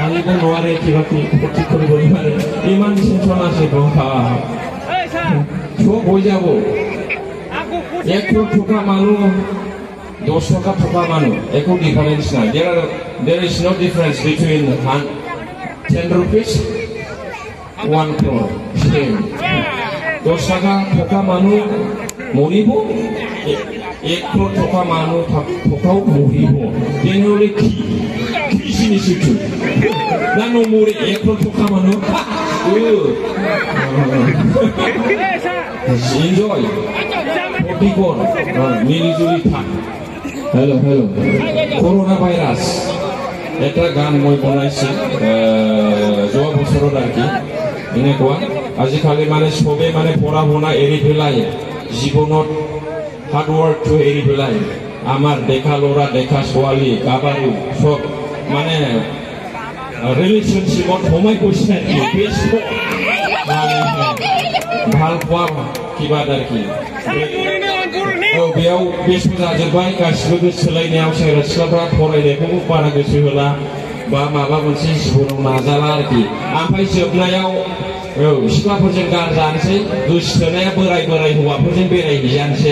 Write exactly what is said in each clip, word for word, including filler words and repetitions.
아니고 노아래 기각기 포티코리 보이마를 이만 신청하시고 하 좋아 보이자고 에코 토카마누 도소카 토카마누 에코 difference na there are there is no difference between ten rupees one crore same 도소카 토카마누 모리보 एक करोड़ टका मानो टकाव मोरिबो जेनोले की किसिनि सिटु नानो मोरि एक करोड़ टका मानो enjoy forty-four মিলিজুলি থাক हेलो हेलो করোনা ভাইরাস এটা গান মই বনাইছি যোৱা বছৰত আর কি এনেকুৱা আজিকালি মানে সবে মানে পড়া শুনা এৰি পেলাই জীৱনত hard work to এৰি পেলাই আমাৰ দেখা লৰা দেখা ছোৱালী কাবাৰু সব মানে ৰিলেশনশিপত সোমাই গৈছে বেষ্ট মানে ভাল পোৱা কিবা আর কি औ बेयाव बेस्ट जाजोबबाय गासिबो गोसो सोलायनायाव सेंग्रा सिख्लाफ्रा फरायनायखौबो बारा गोसो होला बा माबा मोनसे जिबनाव नाजाला आरोखि ओमफ्राय जोबनायाव औ सिख्लाफोरजों गारजानोसै गोसोथोनाया बोराय बोराय हौवाफोरजों बेरायहैजानोसै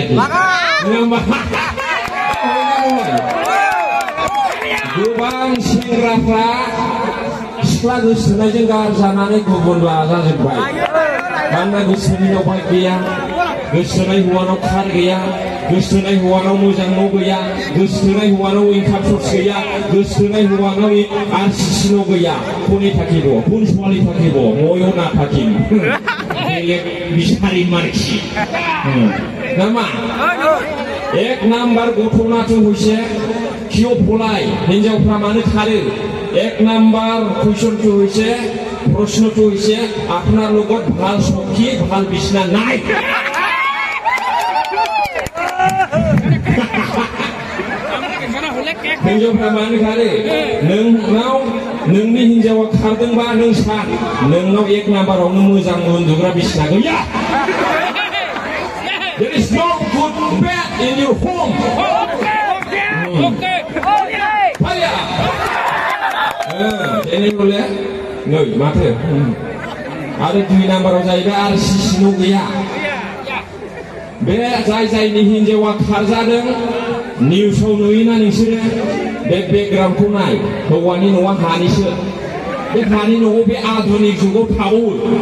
गोबां सेंग्राफ्रा सिख्ला गोसोथोनायजों गारजानानै गुबुन लाजाजोबबाय मानोना गोसोथोनायाव बाइक गैया गोसोथोनाय हौवानाव कार गैया गोसोथोनाय हौवानाव मोजां न' गैया गोसोथोनाय हौवानाव इनकाम सर्स गैया गोसोथोनाय हौवानाव आर सि सि न' गैया कोने থাকিব কোন ছোৱালী থাকিব ময়ো নাথাকিম বেলেগ বিচাৰিম মাৰছি নামা এক নাম্বার ঘটনাটো হৈছে কিয় পলাই হিনজাवफ्रा मानो खारो এক নাম্বার কুৱেশ্যনটো হৈছে প্ৰশ্নটো হৈছে আপোনাৰ লগত ভাল সখী ভাল বিছনা নাই हिनजावफ्रा मानो खारो नोंनाव नोंनि हिनजावा खारदोंबा नों सान नोंनाव एक नाम्बारावनो मोजां उन्दुग्रा बिसना गैया There is no good bed in your home. Faya. Eh, ini boleh? Nggak, mati. Ada dua nampar जाहैबाय आर सि सि न' गैया बे जाय जायनि हिनजावा खारजादों निउसाव नुयोना नोंसोरो बे बेकग्राउन्डखौ नाय हौवानि न'आ हानिसो बे हानि न'आव बे आधुनिक जुगाव थावो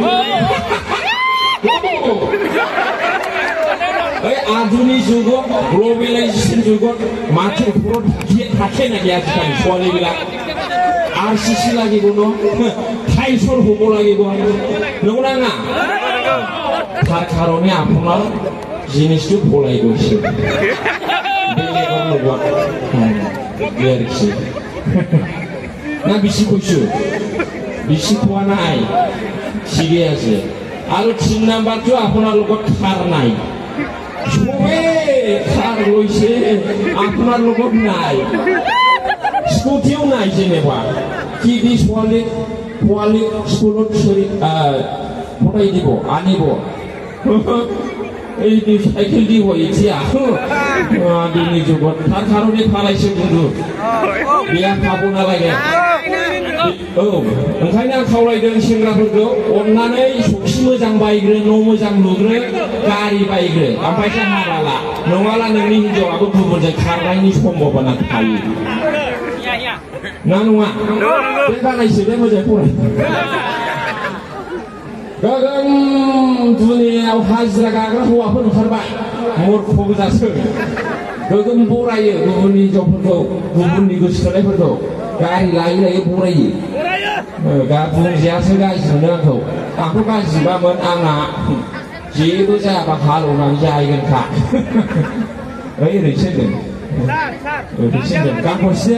ओइ आधुनिक जुगाव ग्लबेलाइजेसन जुगाव माथो उपराव थाखे ना गैया आजिखालि ছোৱালীবিলাক आर सि सि লাগিব ন টাইলছৰ হ'ব লাগিব নগ'না না তাৰ কাৰণে আপোনাৰ জিনিসটো ভুলাই গৈছে বেলেগৰ লগত বিয়াৰছি না বেছি কৈছো বেছি কোৱা নাই ঠিকে আছে আৰু তিন নাম্বাৰটো আপোনাৰ লগত খাৰ নাই সবে খাৰ লৈছে আপোনাৰ লগত নাই স্কুটিও নাই যেনেবা কি দি ছোৱালী পোৱালী স্কুলত চৰি পঠাই দিব আনিব এই দি সাইকেল দি হয়েছে আধুনি যুগত তার কারণে ফালাইছে কিন্তু বিয়া খাবো নালাগে औ ओंखायनो आं खावलायदों सेंग्राफोरखौ अननानै सखि मोजां बायग्रो न' मोजां लुग्रो गारि बायग्रो ओमफ्रायसो हाबा ला नङाब्ला नोंनि हिनजावाबो गुबुनजों खारनायनि सम्भावना थायो ना नङा बे बानायसो बे मोजां फराय गोगोम दुनियाव हाजिरा गाग्रा हौवाफोर ओंखारबाय मूर्ख गोजासो गोगोम बरायो गुबुननि हिनजावफोरखौ गुबुननि गोसोथोनायफोरखौ गारि लायै लायै बरायो बुंजायासो गाज्रि मोनो आंखौ आंखौ गाज्रिबामोन आंना जेबो जायाबा हालेवनानै जाहैगोनखा ओइ ओरैसो होनदों ओरैसो होनदों गांखौसो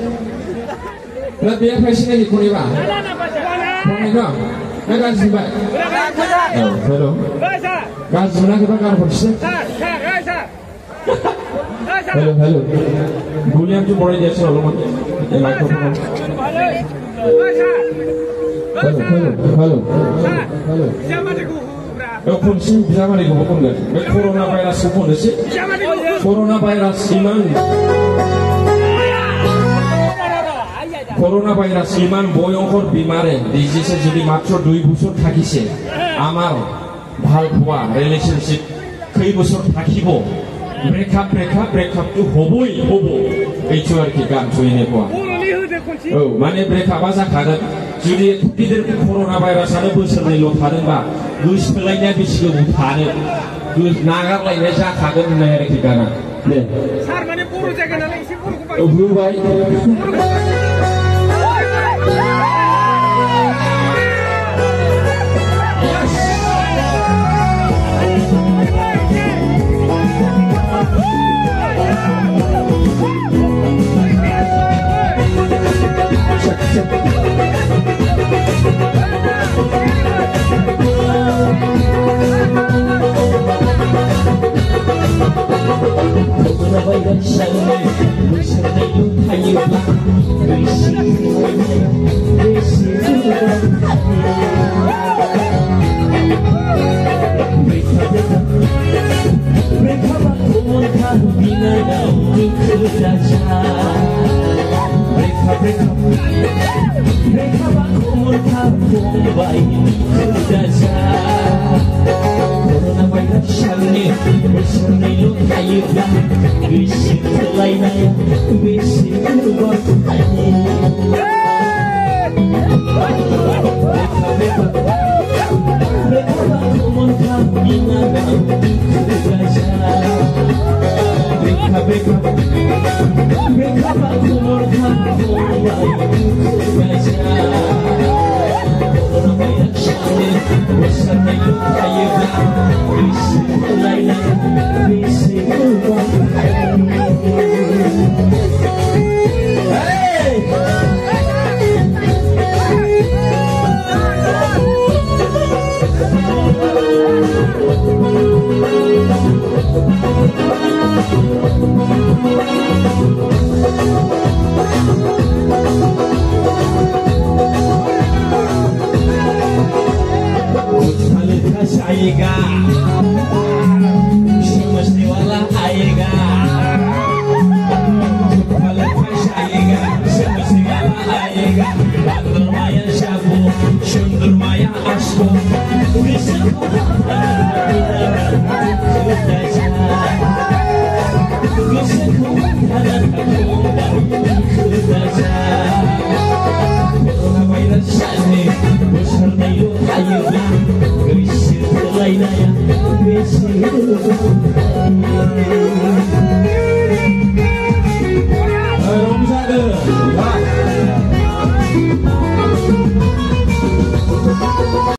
ना बेया खायसे नायि खनैबा खनैबा ना गाज्रिबाय औ हेल' गाज्रि मोनाखैबा गांखौसो हेल' हेल' गुलियामथ' बरायजायासो हरदोंमोन माइक्र'फनाव हेल' हेल' हेल' हेल' खनसे बिजामादैखौबो खनगोन बे कर'ना भाइरासखौ खननोसै कर'ना भाइरास इमान করোনা ভাইরাস ইমান ভয়ঙ্কর বিমারে ডিজিজে যদি মাত্র দুই বছর থাকিছে আমার ভাল পোৱা রিলেশনশিপ কই বছর থাকিব ব্রেকআপ ব্রেকআপ ব্রেকআপ তো হবই হব এইটো আর কি গান চইনে পোৱা औ माने ब्रेकआपआ जाखागोन जुदि गिदिर कर'ना भाइरासआनो बोसोरनैल' थादोंबा गोसोलायनाया बेसे गोबाव थानो नागारलायनाय जाखागोन होननाय आरोखि गाना दे सार माने बर' जायगा नालाय एसे बर'खौ बुंबाय